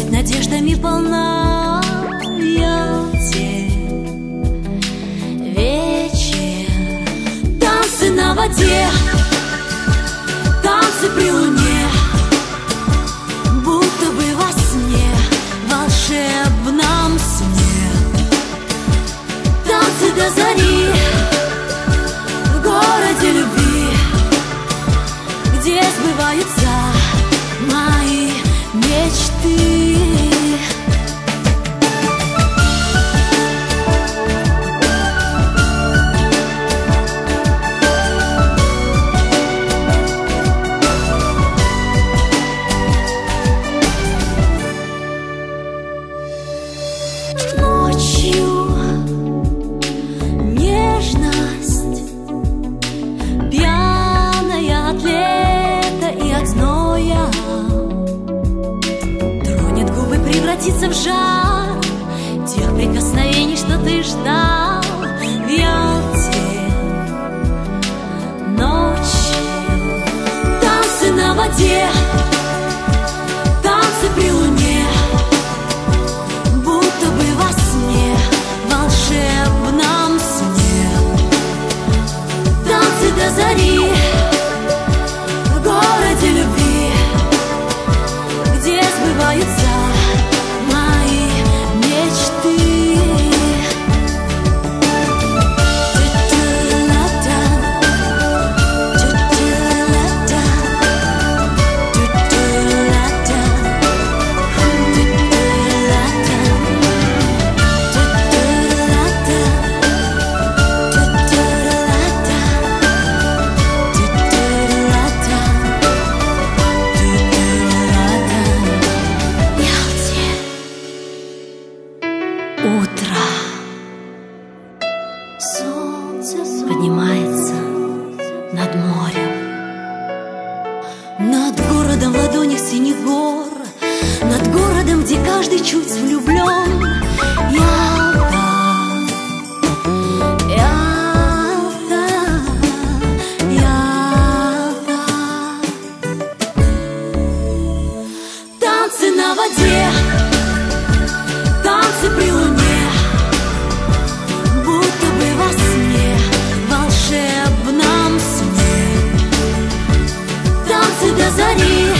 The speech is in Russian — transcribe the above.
надеждами полна Ялте. Вечер, танцы на воде, танцы при луне, будто бы во сне, волшебном сне. Танцы до зари в городе любви, где сбываются мои мечты. Ночью нежность, пьяная от лета и от зноя, тронет губы, превратится в жар тех прикосновений, что ты ждал в Ялте. Ночью танцы на воде, танцы при луне, будто бы во сне, волшебном сне. Танцы до зари в городе любви, где сбываются мои мечты. Утро, солнце поднимается над морем, над городом в ладонях синих гор, над городом, где каждый чуть влюблен. Ялта, Ялта, Ялта. Танцы на воде, танцы при луне, будто бы во сне, волшебном сне. Танцы до зари